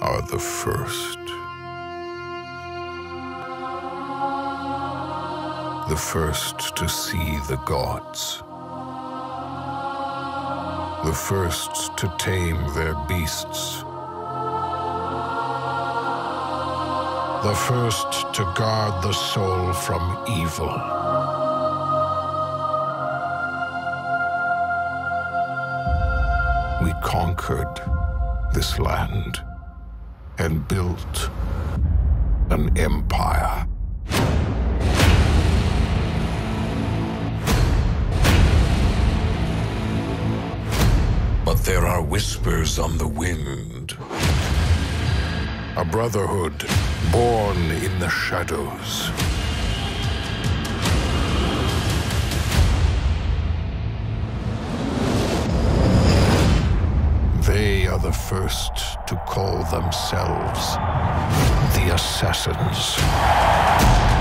are the first. The first to see the gods. The first to tame their beasts. The first to guard the soul from evil. We conquered this land and built an empire. But there are whispers on the wind. A brotherhood born in the shadows. They are the first to call themselves the Assassins.